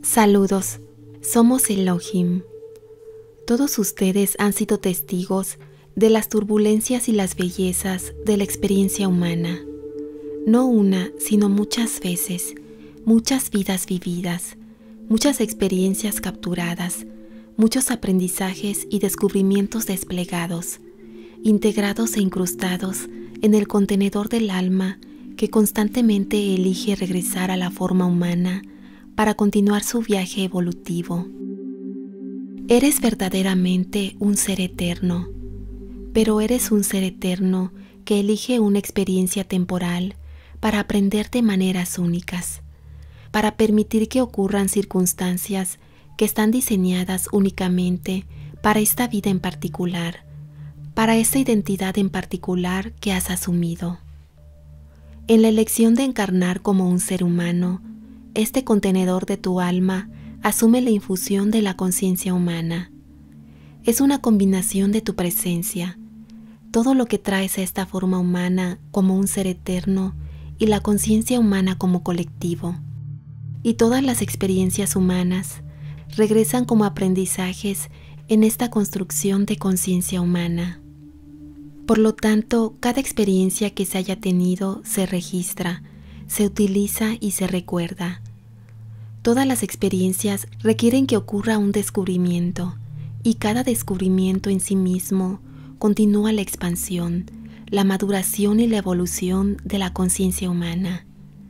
Saludos, somos Elohim. Todos ustedes han sido testigos de las turbulencias y las bellezas de la experiencia humana. No una, sino muchas veces, muchas vidas vividas, muchas experiencias capturadas, muchos aprendizajes y descubrimientos desplegados, integrados e incrustados en el contenedor del alma que constantemente elige regresar a la forma humana para continuar su viaje evolutivo. Eres verdaderamente un ser eterno, pero eres un ser eterno que elige una experiencia temporal para aprender de maneras únicas, para permitir que ocurran circunstancias que están diseñadas únicamente para esta vida en particular, para esta identidad en particular que has asumido. En la elección de encarnar como un ser humano, este contenedor de tu alma asume la infusión de la conciencia humana. Es una combinación de tu presencia, todo lo que traes a esta forma humana como un ser eterno y la conciencia humana como colectivo. Y todas las experiencias humanas regresan como aprendizajes en esta construcción de conciencia humana. Por lo tanto, cada experiencia que se haya tenido se registra, se utiliza y se recuerda. Todas las experiencias requieren que ocurra un descubrimiento, y cada descubrimiento en sí mismo continúa la expansión, la maduración y la evolución de la conciencia humana.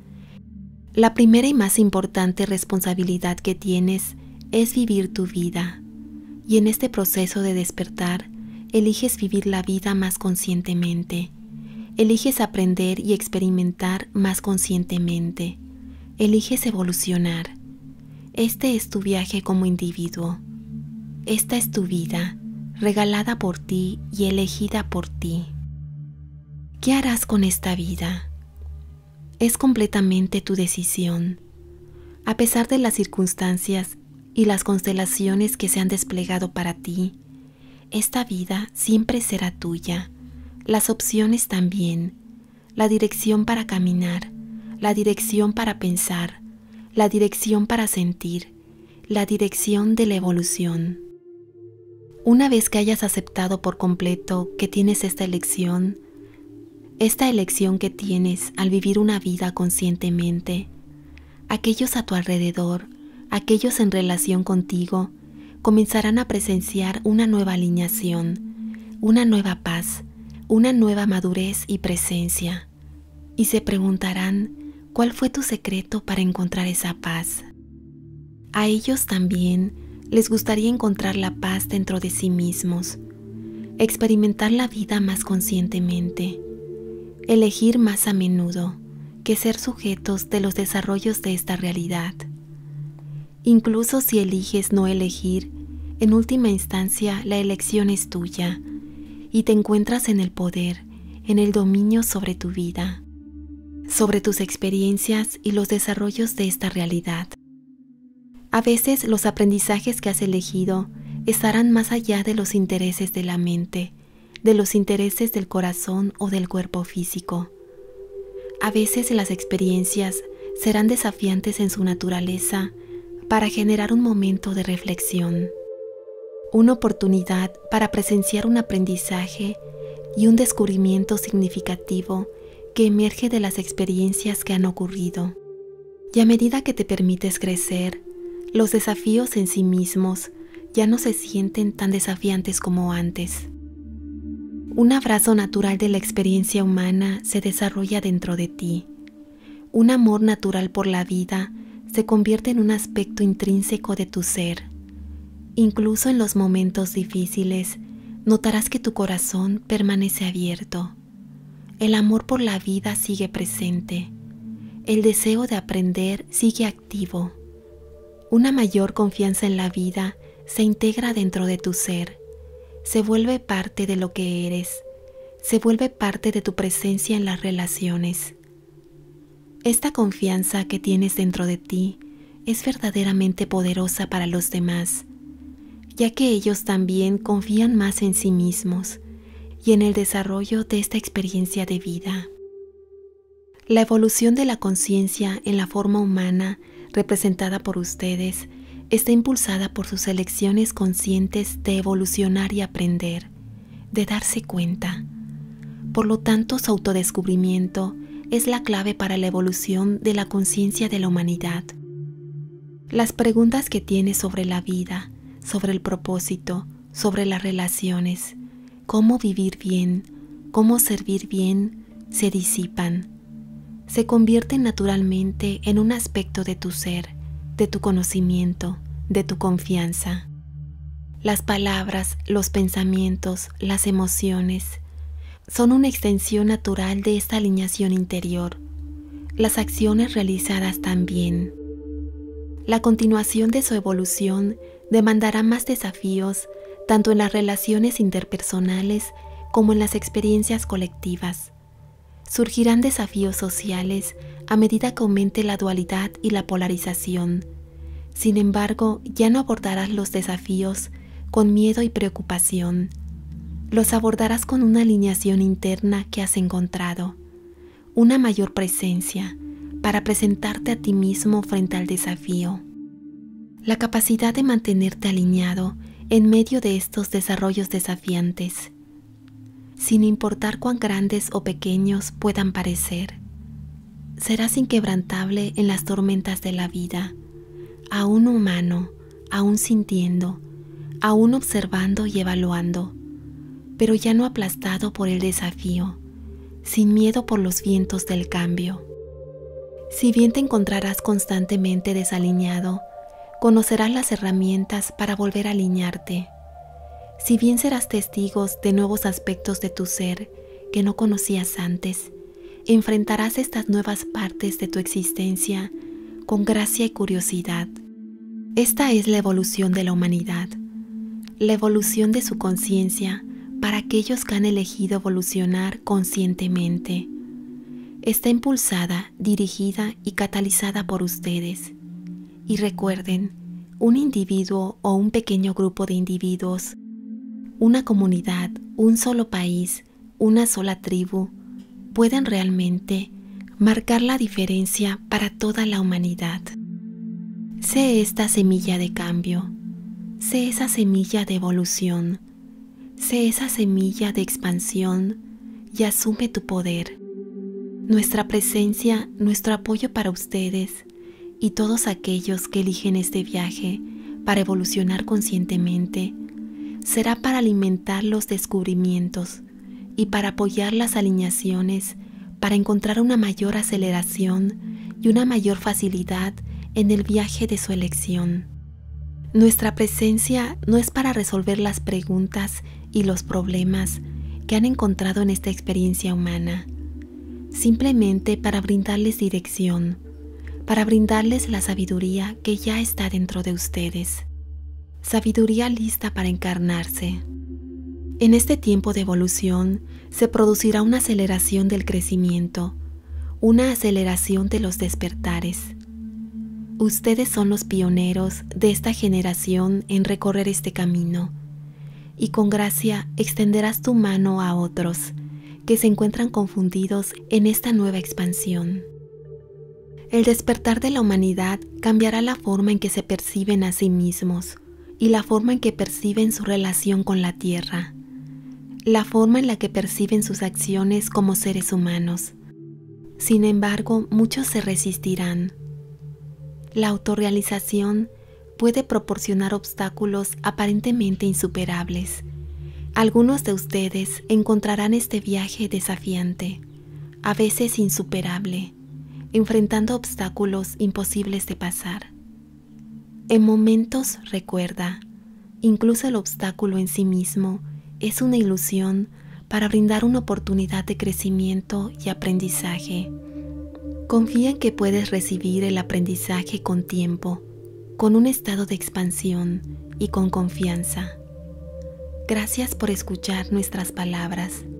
La primera y más importante responsabilidad que tienes es vivir tu vida, y en este proceso de despertar, eliges vivir la vida más conscientemente. Eliges aprender y experimentar más conscientemente. Eliges evolucionar. Este es tu viaje como individuo. Esta es tu vida, regalada por ti y elegida por ti. ¿Qué harás con esta vida? Es completamente tu decisión. A pesar de las circunstancias y las constelaciones que se han desplegado para ti, esta vida siempre será tuya, las opciones también, la dirección para caminar, la dirección para pensar, la dirección para sentir, la dirección de la evolución. Una vez que hayas aceptado por completo que tienes esta elección que tienes al vivir una vida conscientemente, aquellos a tu alrededor, aquellos en relación contigo, comenzarán a presenciar una nueva alineación, una nueva paz, una nueva madurez y presencia, y se preguntarán cuál fue tu secreto para encontrar esa paz. A ellos también les gustaría encontrar la paz dentro de sí mismos, experimentar la vida más conscientemente, elegir más a menudo que ser sujetos de los desarrollos de esta realidad. Incluso si eliges no elegir, en última instancia la elección es tuya y te encuentras en el poder, en el dominio sobre tu vida, sobre tus experiencias y los desarrollos de esta realidad. A veces los aprendizajes que has elegido estarán más allá de los intereses de la mente, de los intereses del corazón o del cuerpo físico. A veces las experiencias serán desafiantes en su naturaleza para generar un momento de reflexión, una oportunidad para presenciar un aprendizaje y un descubrimiento significativo que emerge de las experiencias que han ocurrido. Y a medida que te permites crecer, los desafíos en sí mismos ya no se sienten tan desafiantes como antes. Un abrazo natural de la experiencia humana se desarrolla dentro de ti. Un amor natural por la vida se convierte en un aspecto intrínseco de tu ser. Incluso en los momentos difíciles, notarás que tu corazón permanece abierto. El amor por la vida sigue presente. El deseo de aprender sigue activo. Una mayor confianza en la vida se integra dentro de tu ser. Se vuelve parte de lo que eres. Se vuelve parte de tu presencia en las relaciones. Esta confianza que tienes dentro de ti es verdaderamente poderosa para los demás, ya que ellos también confían más en sí mismos y en el desarrollo de esta experiencia de vida. La evolución de la conciencia en la forma humana representada por ustedes, está impulsada por sus elecciones conscientes de evolucionar y aprender, de darse cuenta. Por lo tanto, su autodescubrimiento es la clave para la evolución de la conciencia de la humanidad. Las preguntas que tiene sobre la vida, sobre el propósito, sobre las relaciones, cómo vivir bien, cómo servir bien, se disipan. Se convierten naturalmente en un aspecto de tu ser, de tu conocimiento, de tu confianza. Las palabras, los pensamientos, las emociones son una extensión natural de esta alineación interior. Las acciones realizadas también. La continuación de su evolución demandará más desafíos tanto en las relaciones interpersonales como en las experiencias colectivas. Surgirán desafíos sociales a medida que aumente la dualidad y la polarización. Sin embargo, ya no abordarás los desafíos con miedo y preocupación. Los abordarás con una alineación interna que has encontrado, una mayor presencia para presentarte a ti mismo frente al desafío. La capacidad de mantenerte alineado en medio de estos desarrollos desafiantes, sin importar cuán grandes o pequeños puedan parecer. Serás inquebrantable en las tormentas de la vida, aún humano, aún sintiendo, aún observando y evaluando, pero ya no aplastado por el desafío, sin miedo por los vientos del cambio. Si bien te encontrarás constantemente desalineado, conocerás las herramientas para volver a alinearte. Si bien serás testigos de nuevos aspectos de tu ser que no conocías antes, enfrentarás estas nuevas partes de tu existencia con gracia y curiosidad. Esta es la evolución de la humanidad, la evolución de su conciencia para aquellos que han elegido evolucionar conscientemente. Está impulsada, dirigida y catalizada por ustedes. Y recuerden, un individuo o un pequeño grupo de individuos, una comunidad, un solo país, una sola tribu, pueden realmente marcar la diferencia para toda la humanidad. Sé esta semilla de cambio, sé esa semilla de evolución, sé esa semilla de expansión y asume tu poder. Nuestra presencia, nuestro apoyo para ustedes y todos aquellos que eligen este viaje para evolucionar conscientemente será para alimentar los descubrimientos y para apoyar las alineaciones para encontrar una mayor aceleración y una mayor facilidad en el viaje de su elección. Nuestra presencia no es para resolver las preguntas y los problemas que han encontrado en esta experiencia humana, simplemente para brindarles dirección, para brindarles la sabiduría que ya está dentro de ustedes. Sabiduría lista para encarnarse. En este tiempo de evolución se producirá una aceleración del crecimiento, una aceleración de los despertares. Ustedes son los pioneros de esta generación en recorrer este camino, y con gracia extenderás tu mano a otros que se encuentran confundidos en esta nueva expansión. El despertar de la humanidad cambiará la forma en que se perciben a sí mismos y la forma en que perciben su relación con la tierra, la forma en la que perciben sus acciones como seres humanos. Sin embargo, muchos se resistirán. La autorrealización puede proporcionar obstáculos aparentemente insuperables. Algunos de ustedes encontrarán este viaje desafiante, a veces insuperable, enfrentando obstáculos imposibles de pasar. En momentos, recuerda, incluso el obstáculo en sí mismo es una ilusión para brindar una oportunidad de crecimiento y aprendizaje. Confía en que puedes recibir el aprendizaje con tiempo, con un estado de expansión y con confianza. Gracias por escuchar nuestras palabras.